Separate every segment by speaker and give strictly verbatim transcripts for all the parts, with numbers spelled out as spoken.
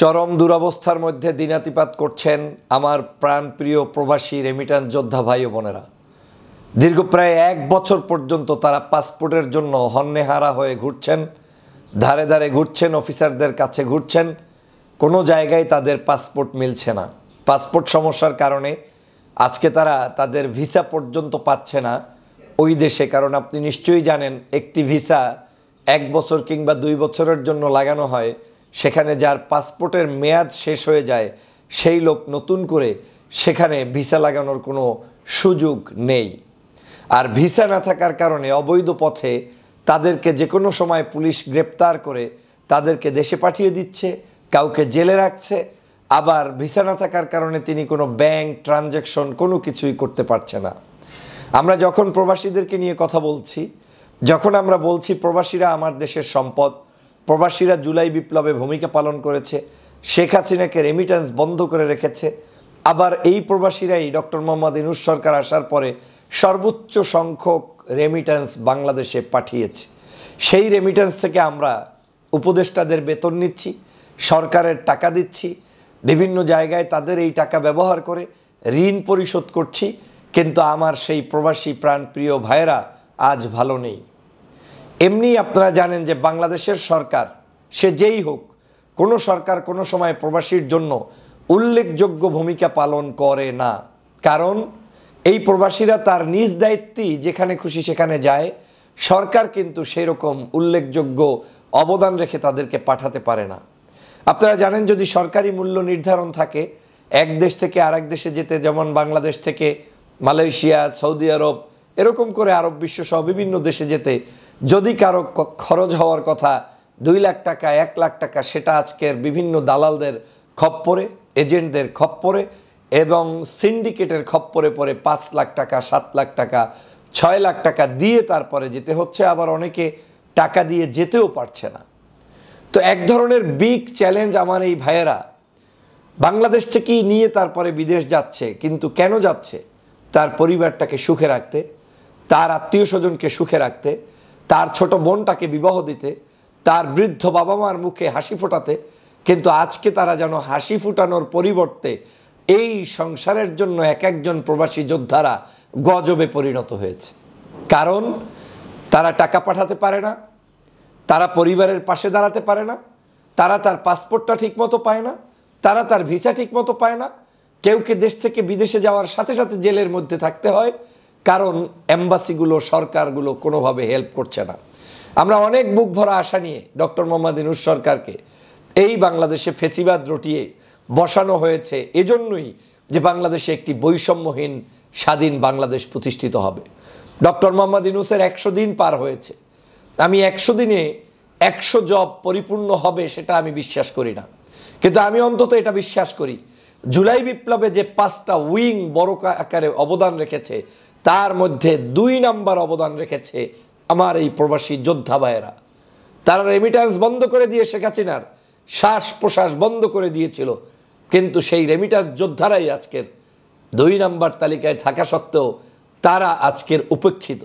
Speaker 1: চরম দুরবস্থার মধ্যে দিনাতিপাত করছেন আমার প্রাণপ্রিয় প্রবাসী রেমিট্যান্স যোদ্ধা ভাই ও বোনেরা। দীর্ঘ প্রায় এক বছর পর্যন্ত তারা পাসপোর্টের জন্য হন্যেহারা হয়ে ঘুরছেন, ধারে ধারে ঘুরছেন, অফিসারদের কাছে ঘুরছেন, কোনো জায়গায় তাদের পাসপোর্ট মিলছে না। পাসপোর্ট সমস্যার কারণে আজকে তারা তাদের ভিসা পর্যন্ত পাচ্ছে না ওই দেশে। কারণ আপনি নিশ্চয়ই জানেন, একটি ভিসা এক বছর কিংবা দুই বছরের জন্য লাগানো হয়, সেখানে যার পাসপোর্টের মেয়াদ শেষ হয়ে যায় সেই লোক নতুন করে সেখানে ভিসা লাগানোর কোনো সুযোগ নেই। আর ভিসা না থাকার কারণে অবৈধ পথে তাদেরকে যে কোনো সময় পুলিশ গ্রেপ্তার করে তাদেরকে দেশে পাঠিয়ে দিচ্ছে, কাউকে জেলে রাখছে। আবার ভিসা না থাকার কারণে তিনি কোনো ব্যাংক ট্রানজ্যাকশন কোনো কিছুই করতে পারছে না। আমরা যখন প্রবাসীদেরকে নিয়ে কথা বলছি, যখন আমরা বলছি প্রবাসীরা আমার দেশের সম্পদ, প্রবাসীরা জুলাই বিপ্লবে ভূমিকা পালন করেছে, শেখ হাসিনাকে রেমিট্যান্স বন্ধ করে রেখেছে, আবার এই প্রবাসীরাই ডক্টর মোহাম্মদ ইউনূস সরকার আসার পরে সর্বোচ্চ সংখ্যক রেমিট্যান্স বাংলাদেশে পাঠিয়েছে। সেই রেমিট্যান্স থেকে আমরা উপদেষ্টাদের বেতন নিচ্ছি, সরকারের টাকা দিচ্ছি, বিভিন্ন জায়গায় তাদের এই টাকা ব্যবহার করে ঋণ পরিশোধ করছি। কিন্তু আমার সেই প্রবাসী প্রাণপ্রিয় ভাইয়েরা আজ ভালো নেই। এমনি আপনারা জানেন যে বাংলাদেশের সরকার, সে যেই হোক, কোনো সরকার কোনো সময় প্রবাসীর জন্য উল্লেখযোগ্য ভূমিকা পালন করে না। কারণ এই প্রবাসীরা তার নিজ দায়িত্বেই যেখানে খুশি সেখানে যায়, সরকার কিন্তু সেই রকম উল্লেখযোগ্য অবদান রেখে তাদেরকে পাঠাতে পারে না। আপনারা জানেন, যদি সরকারি মূল্য নির্ধারণ থাকে, এক দেশ থেকে আরেক দেশে যেতে, যেমন বাংলাদেশ থেকে মালয়েশিয়া, সৌদি আরব, এরকম করে আরব বিশ্ব সহ বিভিন্ন দেশে যেতে যদি কারো খরচ হওয়ার কথা দুই লাখ টাকা, এক লাখ টাকা, সেটা আজকের বিভিন্ন দালালদের খপ্পরে, এজেন্টদের খপ্পরে এবং সিন্ডিকেটের খপ্পরে পরে পাঁচ লাখ টাকা, সাত লাখ টাকা, ছয় লাখ টাকা দিয়ে তারপরে যেতে হচ্ছে। আবার অনেকে টাকা দিয়ে যেতেও পারছে না। তো এক ধরনের বিগ চ্যালেঞ্জ আমার এই ভাইয়েরা বাংলাদেশ থেকেই নিয়ে তারপরে বিদেশ যাচ্ছে। কিন্তু কেন যাচ্ছে? তার পরিবারটাকে সুখে রাখতে, তার আত্মীয় স্বজনকে সুখে রাখতে, তার ছোট বোনটাকে বিবাহ দিতে, তার বৃদ্ধ বাবা মার মুখে হাসি ফোটাতে। কিন্তু আজকে তারা যেন হাসি ফুটানোর পরিবর্তে এই সংসারের জন্য এক একজন প্রবাসী যোদ্ধারা গজবে পরিণত হয়েছে। কারণ তারা টাকা পাঠাতে পারে না, তারা পরিবারের পাশে দাঁড়াতে পারে না, তারা তার পাসপোর্টটা ঠিকমতো পায় না, তারা তার ভিসা ঠিকমতো পায় না। কেউকে দেশ থেকে বিদেশে যাওয়ার সাথে সাথে জেলের মধ্যে থাকতে হয়, কারণ এম্বাসিগুলো, সরকারগুলো কোনোভাবে হেল্প করছে না। আমরা অনেক বুক ভরা আশা নিয়ে ডক্টর মোহাম্মদ ইউনূস সরকারকে এই বাংলাদেশে ফেসিবাদ রটিয়ে বসানো হয়েছে, এজন্যই যে বাংলাদেশে একটি বৈষম্যহীন স্বাধীন বাংলাদেশ প্রতিষ্ঠিত হবে। ডক্টর মোহাম্মদ ইউনূসের একশো দিন পার হয়েছে। আমি একশো দিনে একশো জব পরিপূর্ণ হবে সেটা আমি বিশ্বাস করি না, কিন্তু আমি অন্তত এটা বিশ্বাস করি, জুলাই বিপ্লবে যে পাঁচটা উইং বড় আকারে অবদান রেখেছে, তার মধ্যে দুই নাম্বার অবদান রেখেছে আমার এই প্রবাসী যোদ্ধা ভাইয়েরা। তারা রেমিট্যান্স বন্ধ করে দিয়ে শেখ হাসিনার শ্বাস প্রশ্বাস বন্ধ করে দিয়েছিল, কিন্তু সেই রেমিট্যান্স যোদ্ধারাই আজকের দুই নাম্বার তালিকায় থাকা সত্ত্বেও তারা আজকের উপেক্ষিত।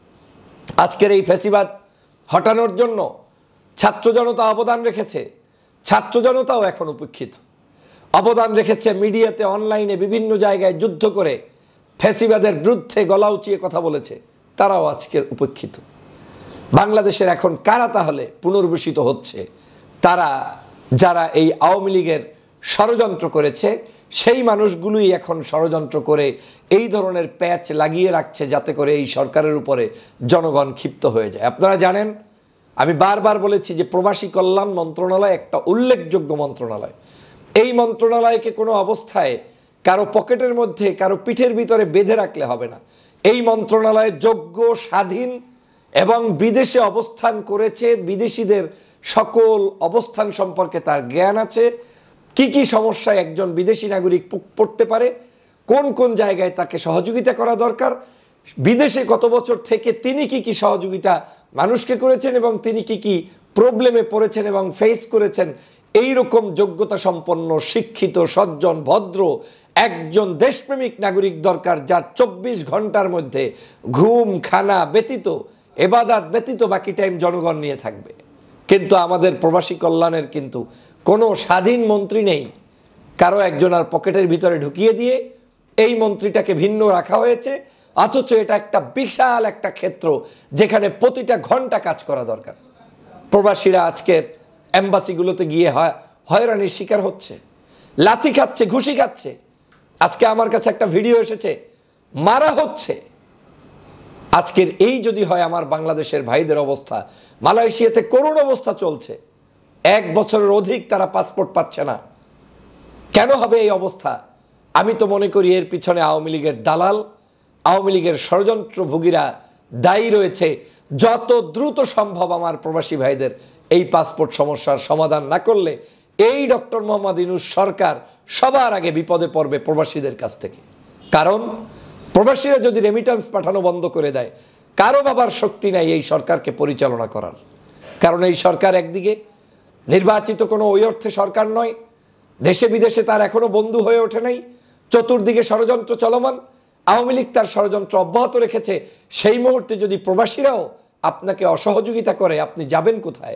Speaker 1: আজকের এই ফ্যাসিবাদ হটানোর জন্য ছাত্র জনতা অবদান রেখেছে, ছাত্র জনতাও এখন উপেক্ষিত। অবদান রেখেছে মিডিয়াতে, অনলাইনে, বিভিন্ন জায়গায় যুদ্ধ করে ফ্যাসিবাদের বিরুদ্ধে গলা উঁচিয়ে কথা বলেছে, তারাও আজকের উপেক্ষিত। বাংলাদেশের এখন কারা তাহলে পুনর্বাসিত হচ্ছে? তারা যারা এই আওয়ামী লীগের ষড়যন্ত্র করেছে, সেই মানুষগুলোই এখন ষড়যন্ত্র করে এই ধরনের প্যাচ লাগিয়ে রাখছে, যাতে করে এই সরকারের উপরে জনগণ ক্ষিপ্ত হয়ে যায়। আপনারা জানেন, আমি বারবার বলেছি যে প্রবাসী কল্যাণ মন্ত্রণালয় একটা উল্লেখযোগ্য মন্ত্রণালয়। এই মন্ত্রণালয়কে কোনো অবস্থায় কারো পকেটের মধ্যে, কারো পিঠের ভিতরে বেঁধে রাখলে হবে না। এই মন্ত্রণালয় যোগ্য, স্বাধীন এবং বিদেশে অবস্থান করেছে, বিদেশিদের সকল অবস্থান সম্পর্কে তার জ্ঞান আছে। কি কি সমস্যায় একজন বিদেশি নাগরিক পড়তে পারে, কোন কোন জায়গায় তাকে সহযোগিতা করা দরকার, বিদেশে কত বছর থেকে তিনি কি কি সহযোগিতা মানুষকে করেছেন এবং তিনি কি কি প্রবলেমে পড়েছেন এবং ফেস করেছেন, এই রকম যোগ্যতা সম্পন্ন, শিক্ষিত, সজ্জন, ভদ্র একজন দেশপ্রেমিক নাগরিক দরকার, যার চব্বিশ ঘন্টার মধ্যে ঘুম খানা ব্যতীত, এবাদাত ব্যতীত বাকি টাইম জনগণ নিয়ে থাকবে। কিন্তু আমাদের প্রবাসী কল্যাণের কিন্তু কোনো স্বাধীন মন্ত্রী নেই, কারো একজনের পকেটের ভিতরে ঢুকিয়ে দিয়ে এই মন্ত্রীটাকে ভিন্ন রাখা হয়েছে, অথচ এটা একটা বিশাল একটা ক্ষেত্র যেখানে প্রতিটা ঘন্টা কাজ করা দরকার। প্রবাসীরা আজকের এম্বাসিগুলোতে গিয়ে হয়রানির শিকার হচ্ছে, লাথি খাচ্ছে, ঘুষি খাচ্ছে। আজকে আমার কাছে একটা ভিডিও এসেছে, মারা হচ্ছে। আজকের এই যদি হয় আমার বাংলাদেশের ভাইদের অবস্থা, মালয়েশিয়াতে করুণ অবস্থা চলছে, এক বছরের অধিক তারা পাসপোর্ট পাচ্ছে না। কেন হবে এই অবস্থা? আমি তো মনে করি এর পিছনে আওয়ামী লীগের দালাল, আওয়ামী লীগের ষড়যন্ত্রভোগীরা দায়ী রয়েছে। যত দ্রুত সম্ভব আমার প্রবাসী ভাইদের এই পাসপোর্ট সমস্যার সমাধান না করলে এই ডক্টর মোহাম্মদ ইউনূস সরকার সবার আগে বিপদে পড়বে প্রবাসীদের কাছ থেকে। কারণ প্রবাসীরা যদি রেমিটেন্স পাঠানো বন্ধ করে দেয়, কারো বাবার শক্তি নাই এই সরকারকে পরিচালনা করার। কারণ এই সরকার একদিকে নির্বাচিত কোনো ওই অর্থে সরকার নয়, দেশে বিদেশে তার এখনো বন্ধু হয়ে ওঠে নাই, চতুর্দিকে ষড়যন্ত্র চলমান, আওয়ামী লীগ তার ষড়যন্ত্র অব্যাহত রেখেছে। সেই মুহূর্তে যদি প্রবাসীরাও আপনাকে অসহযোগিতা করে, আপনি যাবেন কোথায়?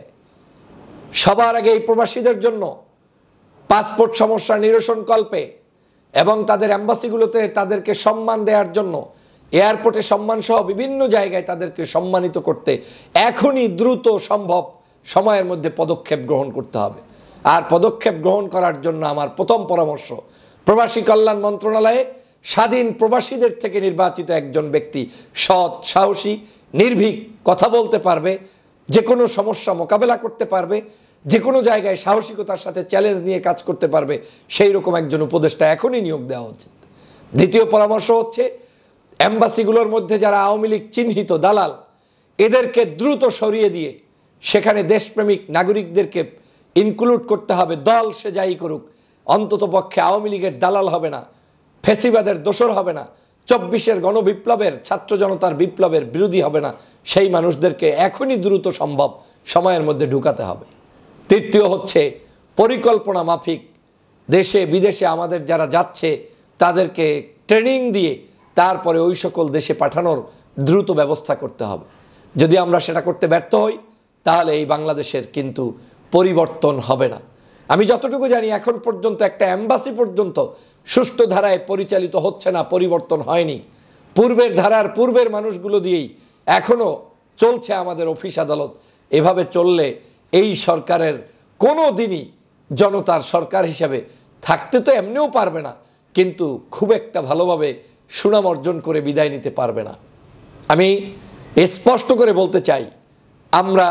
Speaker 1: সবার আগে এই প্রবাসীদের জন্য পাসপোর্ট সমস্যা নিরসন কল্পে এবং তাদের অ্যাম্বাসিগুলোতে তাদেরকে সম্মান দেওয়ার জন্য, এয়ারপোর্টে সম্মান সহ বিভিন্ন জায়গায় তাদেরকে সম্মানিত করতে এখনই দ্রুত সম্ভব সময়ের মধ্যে পদক্ষেপ গ্রহণ করতে হবে। আর পদক্ষেপ গ্রহণ করার জন্য আমার প্রথম পরামর্শ, প্রবাসী কল্যাণ মন্ত্রণালয়ে স্বাধীন প্রবাসীদের থেকে নির্বাচিত একজন ব্যক্তি, সৎ, সাহসী, নির্ভীক, কথা বলতে পারবে, যে কোনো সমস্যা মোকাবেলা করতে পারবে, যে কোনো জায়গায় সাহসিকতার সাথে চ্যালেঞ্জ নিয়ে কাজ করতে পারবে, সেই রকম একজন উপদেষ্টা এখনই নিয়োগ দেওয়া উচিত। দ্বিতীয় পরামর্শ হচ্ছে, এম্বাসিগুলোর মধ্যে যারা আওয়ামী লীগ চিহ্নিত দালাল, এদেরকে দ্রুত সরিয়ে দিয়ে সেখানে দেশপ্রেমিক নাগরিকদেরকে ইনক্লুড করতে হবে। দল সে যাই করুক, অন্তত পক্ষে আওয়ামী লীগের দালাল হবে না, ফেসিবাদের দোসর হবে না, চব্বিশের গণবিপ্লবের, ছাত্র জনতার বিপ্লবের বিরোধী হবে না। সেই মানুষদেরকে এখনই দ্রুত সম্ভব সময়ের মধ্যে ঢুকাতে হবে। তৃতীয় হচ্ছে, পরিকল্পনা মাফিক দেশে বিদেশে আমাদের যারা যাচ্ছে তাদেরকে ট্রেনিং দিয়ে তারপরে ওই সকল দেশে পাঠানোর দ্রুত ব্যবস্থা করতে হবে। যদি আমরা সেটা করতে ব্যর্থ হই, তাহলে এই বাংলাদেশের কিন্তু পরিবর্তন হবে না। আমি যতটুকু জানি এখন পর্যন্ত একটা এম্বাসি পর্যন্ত সুষ্ঠু ধারায় পরিচালিত হচ্ছে না, পরিবর্তন হয়নি। পূর্বের ধারার পূর্বের মানুষগুলো দিয়েই এখনও চলছে আমাদের অফিস আদালত। এভাবে চললে এই সরকারের কোনো দিনই জনতার সরকার হিসাবে থাকতে তো এমনিও পারবে না, কিন্তু খুব একটা ভালোভাবে সুনাম অর্জন করে বিদায় নিতে পারবে না। আমি স্পষ্ট করে বলতে চাই, আমরা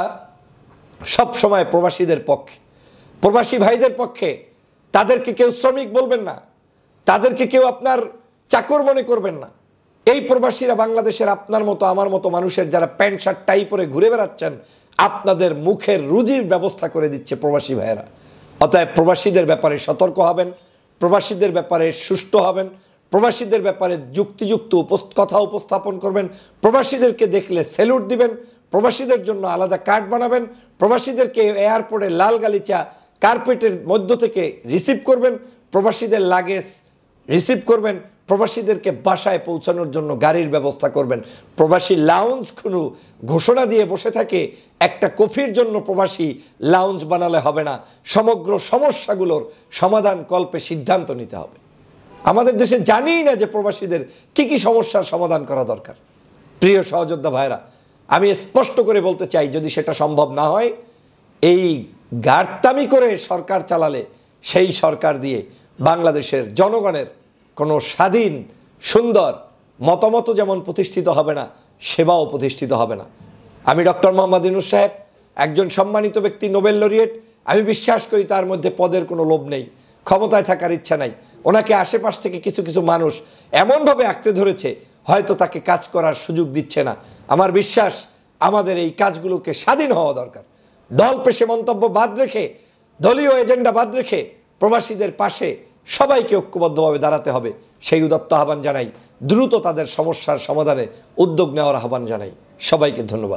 Speaker 1: সব সময় প্রবাসীদের পক্ষে, প্রবাসী ভাইদের পক্ষে। তাদেরকে কেউ শ্রমিক বলবেন না, তাদেরকে কেউ আপনার চাকর মনে করবেন না। এই প্রবাসীরা বাংলাদেশের আপনার মতো আমার মতো মানুষের যারা প্যান্ট শার্ট টাই পরে ঘুরে বেড়াচ্ছেন, আপনাদের মুখের রুজির ব্যবস্থা করে দিচ্ছে প্রবাসী ভাইয়েরা। অতএব প্রবাসীদের ব্যাপারে সতর্ক হবেন, প্রবাসীদের ব্যাপারে সুষ্ঠু হবেন, প্রবাসীদের ব্যাপারে যুক্তিযুক্ত কথা উপস্থাপন করবেন, প্রবাসীদেরকে দেখলে স্যালুট দিবেন, প্রবাসীদের জন্য আলাদা কার্ড বানাবেন, প্রবাসীদেরকে এয়ারপোর্টে লাল গালিচা কার্পেটের মধ্য থেকে রিসিভ করবেন, প্রবাসীদের লাগেজ রিসিভ করবেন, প্রবাসীদেরকে বাসায় পৌঁছানোর জন্য গাড়ির ব্যবস্থা করবেন। প্রবাসী লাউঞ্জ কোনো ঘোষণা দিয়ে বসে থাকে, একটা কফির জন্য প্রবাসী লাউঞ্জ বানালে হবে না। সমগ্র সমস্যাগুলোর সমাধান কল্পে সিদ্ধান্ত নিতে হবে। আমাদের দেশে জানিই না যে প্রবাসীদের কি কি সমস্যার সমাধান করা দরকার। প্রিয় সহযোদ্ধা ভাইরা, আমি স্পষ্ট করে বলতে চাই, যদি সেটা সম্ভব না হয়, এই গার্তামি করে সরকার চালালে সেই সরকার দিয়ে বাংলাদেশের জনগণের কোনো স্বাধীন সুন্দর মতামত যেমন প্রতিষ্ঠিত হবে না, সেবাও প্রতিষ্ঠিত হবে না। আমি ডক্টর মোহাম্মদ ইউনূস সাহেব একজন সম্মানিত ব্যক্তি, নোবেল লরিয়েট। আমি বিশ্বাস করি তার মধ্যে পদের কোনো লোভ নেই, ক্ষমতায় থাকার ইচ্ছা নাই। ওনাকে আশেপাশ থেকে কিছু কিছু মানুষ এমনভাবে আঁকড়ে ধরেছে, হয়তো তাকে কাজ করার সুযোগ দিচ্ছে না। আমার বিশ্বাস আমাদের এই কাজগুলোকে স্বাধীন হওয়া দরকার। দল পেশে মন্তব্য বাদ রেখে, দলীয় এজেন্ডা বাদ রেখে প্রবাসীদের পাশে সবাইকে ঐক্যবদ্ধভাবে দাঁড়াতে হবে। সেই উদাত্ত আহ্বান জানাই। দ্রুত তাদের সমস্যার সমাধানে উদ্যোগ নেওয়ার আহ্বান জানাই। সবাইকে ধন্যবাদ।